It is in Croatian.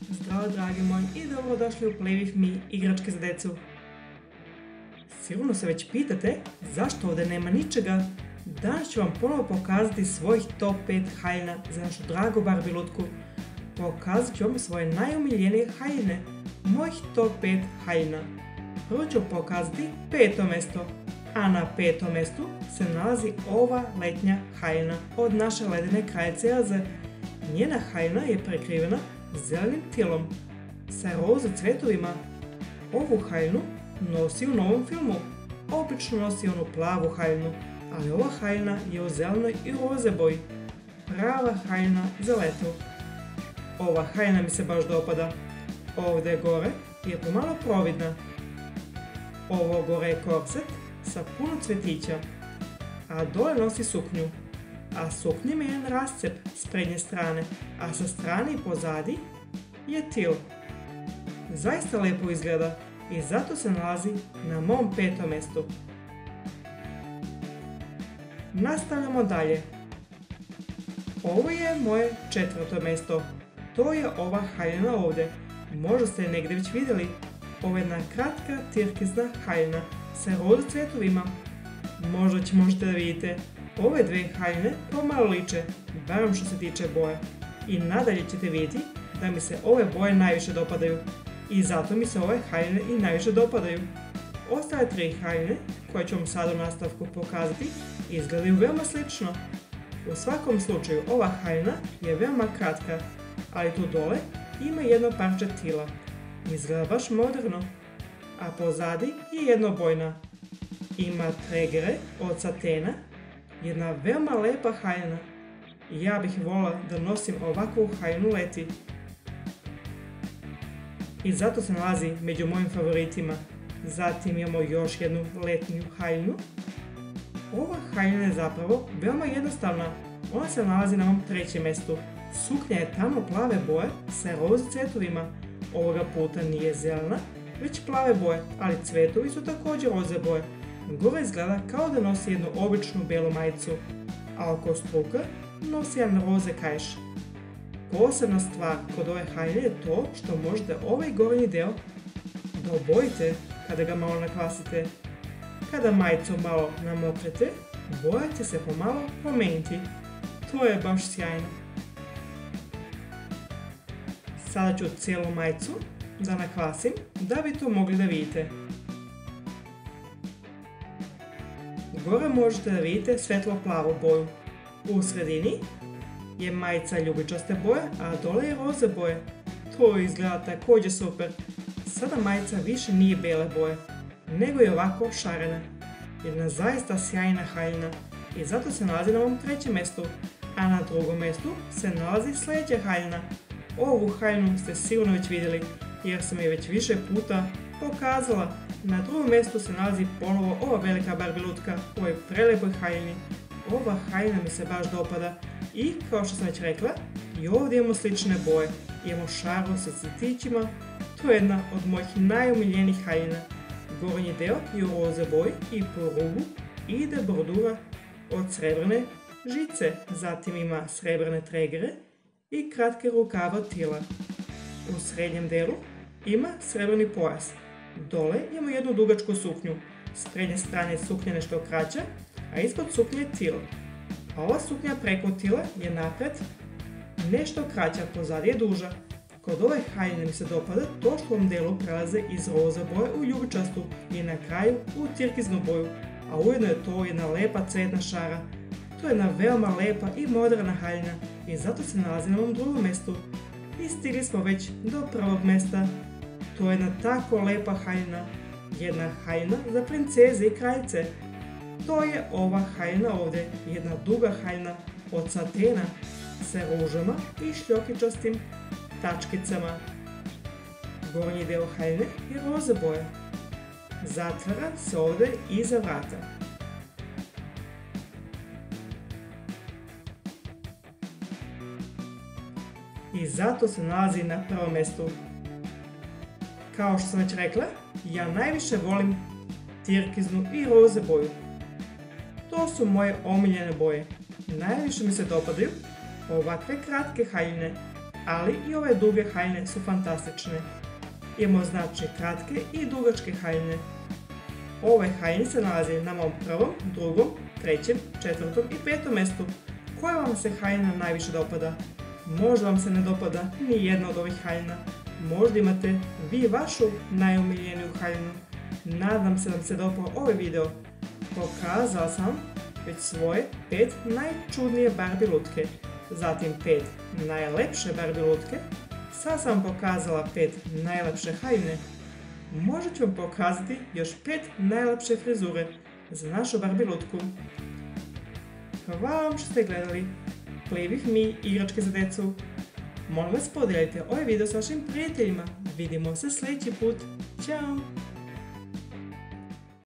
Zdravo dragi moji i dobrodošli u Play With Me igračke za decu. Sigurno se već pitate zašto ovdje nema ničega. Danas ću vam ponovo pokazati svojih top 5 haljina za našu dragu Barbie lutku. Pokazat ću vam svoje najomiljenije haljine, mojih top 5 haljina. Prvo ću pokazati peto mjesto, a na petom mjestu se nalazi ova letnja haljina od naše ledene kraljice Elze. Njena haljina je prekrivena zelenim tilom sa roza cvetovima. Ovu haljinu nosi u novom filmu. Obično nosi onu plavu haljinu, ali ova haljina je u zelenoj i roze boji. Prava haljina za leto. Ova haljina mi se baš dopada. Ovdje gore je pomalo providna. Ovo gore je korset sa puno cvetića, a dole nosi suknju. A suknja ima jedan rascep s prednje strane, a sa strane i pozadi je til. Zaista lijepo izgleda i zato se nalazi na mom petom mjestu. Nastavljamo dalje. Ovo je moje četvrto mjesto. To je ova haljina ovdje. Možda ste je negdje već vidjeli. Ovo je jedna kratka tirkizna haljina sa roza cvetovima. Možda možete da vidite. Ove dve haljine pomalo liče, barem što se tiče boje. I nadalje ćete vidjeti da mi se ove boje najviše dopadaju. I zato mi se ove haljine i najviše dopadaju. Ostale tri haljine, koje ću vam sad u nastavku pokazati, izgledaju veoma slično. U svakom slučaju ova haljina je veoma kratka, ali tu dole ima jedno parče tila. Izgleda baš moderno. A pozadi je jednobojna. Ima tregere od satena. Jedna veoma lepa haljina. Ja bih volila da nosim ovakvu haljinu leti. I zato se nalazi među mojim favoritima. Zatim imamo još jednu letnju haljinu. Ova haljina je zapravo veoma jednostavna. Ona se nalazi na mom trećem mjestu. Suknja je tamno plave boje sa roza cvetovima. Ovoga puta nije zelena, već plave boje, ali cvetovi su također roze boje. Gore izgleda kao da nosi jednu običnu bijelu majicu, a oko struka nosi jedan roze kajš. Posebna stvar kod ove haljine je to što možete ovaj gornji deo da obojite kada ga malo nakvasite. Kada majicu malo namokrete, boja će se pomalo promijeniti. To je baš sjajno. Sada ću cijelu majicu da nakvasim da bi to mogli da vidite. Gore možete da vidite svetlo plavu boju. U sredini je majica ljubičaste boje, a dole je roze boje. To izgleda također super. Sada majica više nije bijele boje, nego je ovako šarena. Jedna zaista sjajna haljina i zato se nalazi na ovom trećem mjestu, a na drugom mjestu se nalazi sljedeća haljina. Ovu haljinu ste sigurno već vidjeli jer sam je već više puta pokazala. Na drugom mjestu se nalazi ponovo ova velika Barbie lutka u ovoj prelepoj haljini. Ova haljina mi se baš dopada i kao što sam već rekla, i ovdje imamo slične boje. Imamo šaru sa cvetićima, to je jedna od mojih najomiljenijih haljina. Gornji deo je u roze boji i po rubu ide bordura od srebrne žice. Zatim ima srebrne tregere i kratke rukave od tila. U srednjem delu ima srebrni pojas. Dole imamo jednu dugačku suknju. S prednje strane je suknja nešto kraća, a ispod suknje je til. A ova suknja preko tila je napred nešto kraća, pozadi je duža. Kod ove haljine mi se dopada to što u ovom delu prelaze iz roze boje u ljubičastu i na kraju u tirkiznu boju, a ujedno je to jedna lepa cvetna šara. To je jedna veoma lepa i moderna haljina i zato se nalazi na ovom drugom mjestu. I stigli smo već do prvog mjesta. To je jedna tako lepa haljina. Jedna haljina za princeze i kraljice. To je ova haljina ovdje. Jedna duga haljina od satena sa ružama i šljokičastim tačkicama. Gornji deo haljine je roze boje. Zatvara se ovdje iza vrata. I zato se nalazi na prvom mjestu. Kao što sam već rekla, ja najviše volim tirkiznu i roze boju. To su moje omiljene boje. Najviše mi se dopadaju ovakve kratke haljine, ali i ove duge haljine su fantastične. Imamo znači kratke i dugačke haljine. Ove haljine se nalazi na mom prvom, drugom, trećem, četvrtom i petom mjestu. Koja vam se haljina najviše dopada? Možda vam se ne dopada ni jedna od ovih haljina. Možda imate vi vašu najomiljeniju haljinu. Nadam se da vam se dopao ovaj video. Pokazala sam već svoje 5 najčudnije Barbie lutke, zatim 5 najlepše Barbie lutke, sad sam vam pokazala 5 najlepše haljine. Možda ću vam pokazati još 5 najlepše frizure za našu Barbie lutku. Hvala vam što ste gledali Play with me igračke za djecu. Molim vas podijelite ovaj video s vašim prijateljima. Vidimo se sljedeći put. Ćao!